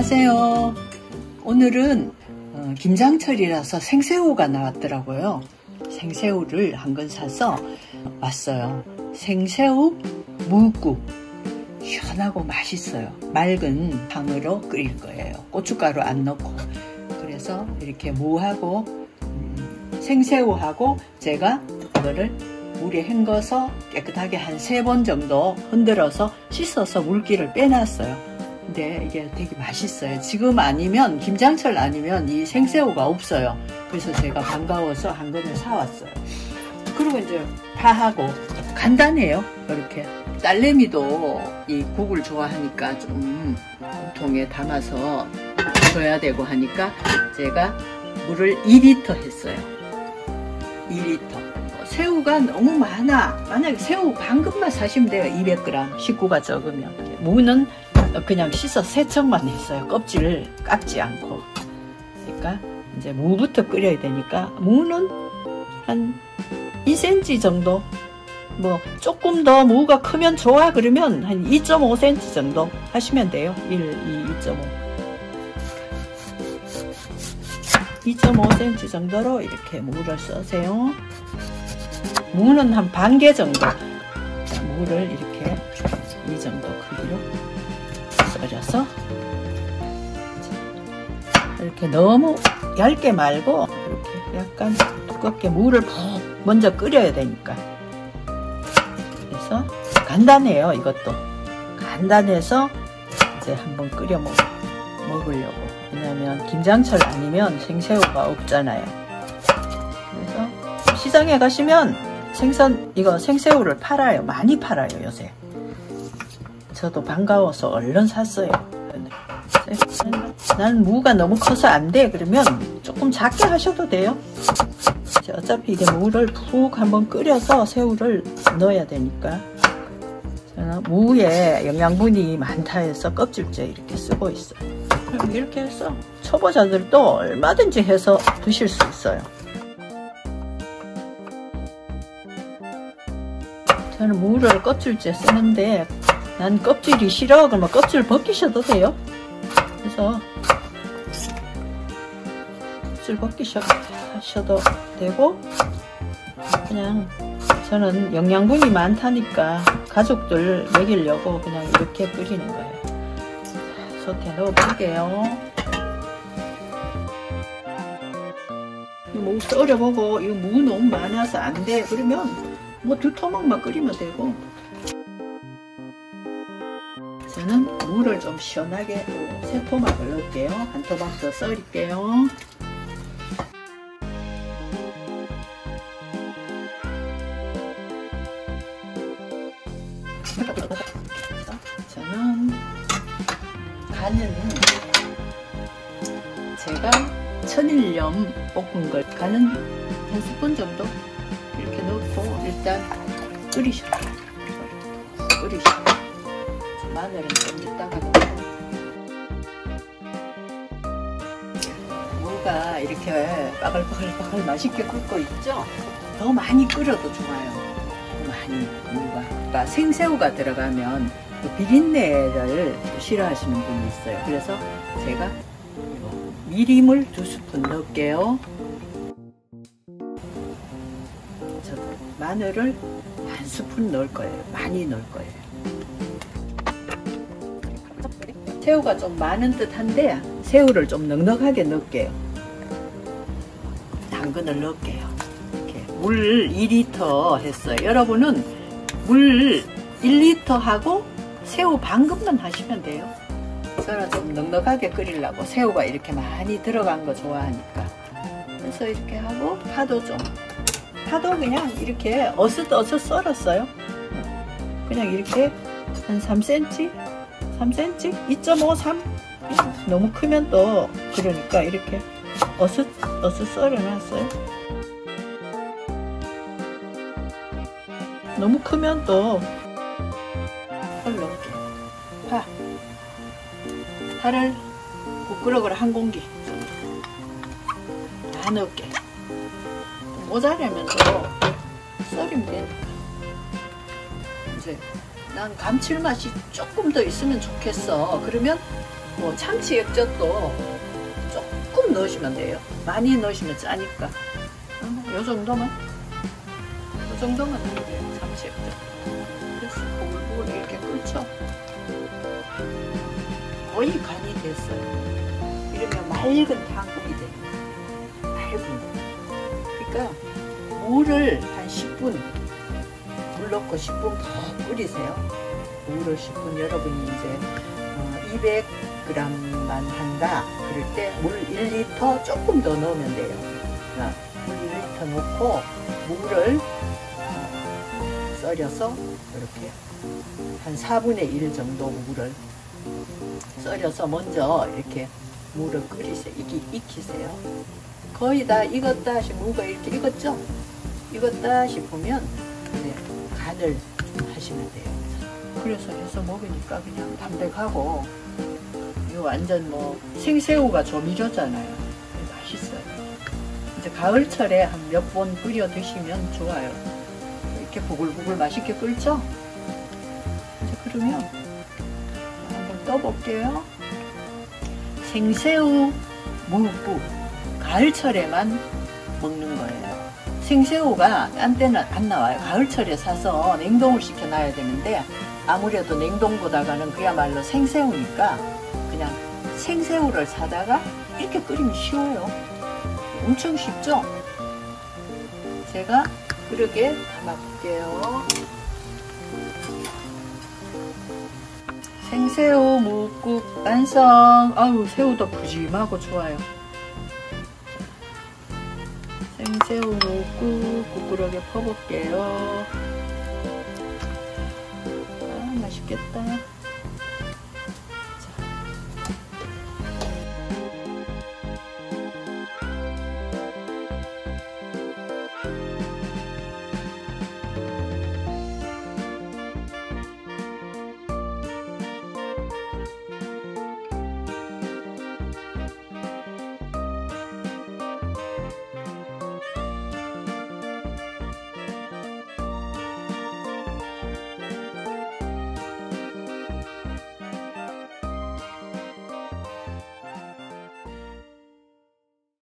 안녕하세요. 오늘은 김장철이라서 생새우가 나왔더라고요. 생새우를 한 건 사서 왔어요. 생새우 무국. 시원하고 맛있어요. 맑은 탕으로 끓일 거예요. 고춧가루 안 넣고. 그래서 이렇게 무하고 생새우하고 제가 이거를 물에 헹궈서 깨끗하게 한 3번 정도 흔들어서 씻어서 물기를 빼놨어요. 근데 이게 되게 맛있어요. 지금 아니면 김장철 아니면 이 생새우가 없어요. 그래서 제가 반가워서 한 근을 사왔어요. 그리고 이제 파하고 간단해요. 이렇게 딸내미도 이 국을 좋아하니까 좀 통에 담아서 줘야 되고 하니까 제가 물을 2리터 했어요. 2리터. 새우가 너무 많아. 만약에 새우 반급만 사시면 돼요. 200g. 식구가 적으면. 무는 그냥 씻어 세척만 했어요. 껍질을 깎지 않고. 그러니까 이제 무부터 끓여야 되니까 무는 한 2cm 정도. 뭐 조금 더 무가 크면 좋아 그러면 한 2.5cm 정도 하시면 돼요. 2.5cm 정도로 이렇게 무를 써세요. 무는 한 반 개 정도. 자, 무를 이렇게 이 정도 크기로 썰어서 이렇게 너무 얇게 말고 이렇게 약간 두껍게 무를 푹 먼저 끓여야 되니까. 그래서 간단해요. 이것도 간단해서 이제 한번 끓여 먹으려고. 왜냐면 김장철 아니면 생새우가 없잖아요. 그래서 시장에 가시면 이거 생새우를 팔아요. 많이 팔아요 요새. 저도 반가워서 얼른 샀어요. 난 무가 너무 커서 안 돼 그러면 조금 작게 하셔도 돼요. 어차피 이게 무를 푹 한번 끓여서 새우를 넣어야 되니까. 저는 무에 영양분이 많다 해서 껍질째 이렇게 쓰고 있어요. 이렇게 해서 초보자들도 얼마든지 해서 드실 수 있어요. 저는 무를 껍질째 쓰는데 난 껍질이 싫어 그러면 껍질 벗기셔도 돼요. 그래서 껍질 벗기셔도 되고 그냥 저는 영양분이 많다니까 가족들 먹이려고 그냥 이렇게 끓이는 거예요. 솥에 넣어볼게요. 뭐 썰어보고 이거 무 너무 많아서 안 돼 그러면 뭐 2토막만 끓이면 되고. 저는 무를 좀 시원하게 3토막을 넣을게요. 1토막 더 썰을게요. 저는 간은 제가 천일염 볶은 걸 간은 한 스푼 정도 이렇게 넣고 일단 끓이셔요. 마늘은 좀 이따가 넣고. 무가 이렇게 빠글빠글 맛있게 끓고 있죠? 더 많이 끓여도 좋아요. 더 많이 무가. 그러니까 생새우가 들어가면 그 비린내를 싫어하시는 분이 있어요. 그래서 제가 미림을 2스푼 넣을게요. 마늘을 1스푼 넣을 거예요. 많이 넣을 거예요. 새우가 좀 많은 듯한데 새우를 좀 넉넉하게 넣을게요. 당근을 넣을게요. 이렇게 물 2리터 했어요. 여러분은 물 1리터 하고 새우 반급만 하시면 돼요. 저는 좀 넉넉하게 끓이려고 새우가 이렇게 많이 들어간 거 좋아하니까. 그래서 이렇게 하고 파도 그냥 이렇게 어슷어슷 썰었어요. 그냥 이렇게 한 3cm? 2.5, 3? 너무 크면 또 그러니까 이렇게 어슷 썰어놨어요. 너무 크면 또 파를 넣을게요. 파를 국그릇으로 한 공기 다 넣을게요. 모자라면 또 썰이면 되니까. 이제 난 감칠맛이 조금 더 있으면 좋겠어. 그러면 뭐 참치 액젓도 조금 넣으시면 돼요. 많이 넣으시면 짜니까. 요 정도만 넣으면 돼요. 참치 액젓. 그래서 보글보글 이렇게 끓죠. 거의 간이 됐어요. 이러면 맑은 탕국이 돼요. 맑은. 그러니까 물을 한 10분 물 넣고 10분 푹 끓이세요. 물을 10분 여러분이 이제 200g만 한다 그럴 때 물 1리터 조금 더 넣으면 돼요. 물 1리터 넣고 물을 썰여서 이렇게 한 4분의 1 정도 물을 썰여서 먼저 이렇게 물을 끓이세요. 익히세요. 거의 다 익었다 하시면 무가 이렇게 익었죠? 익었다 싶으면 이제 간을 좀 하시면 돼요. 그래서 해서 먹으니까 그냥 담백하고 이거 완전 뭐 생새우가 조미료잖아요. 맛있어요. 이제 가을철에 한 몇 번 끓여 드시면 좋아요. 이렇게 보글보글 맛있게 끓죠? 이제 그러면 한번 떠볼게요. 생새우 무국 가을철에만 먹는 거예요. 생새우가 딴 때는 안 나와요. 가을철에 사서 냉동을 시켜놔야 되는데 아무래도 냉동보다가는 그야말로 생새우니까 그냥 생새우를 사다가 이렇게 끓이면 쉬워요. 엄청 쉽죠? 제가 그릇에 담아볼게요. 생새우 묵국 완성. 아유, 새우도 푸짐하고 좋아요. 생새우 묵국 국그릇에 퍼볼게요. 아, 맛있겠다.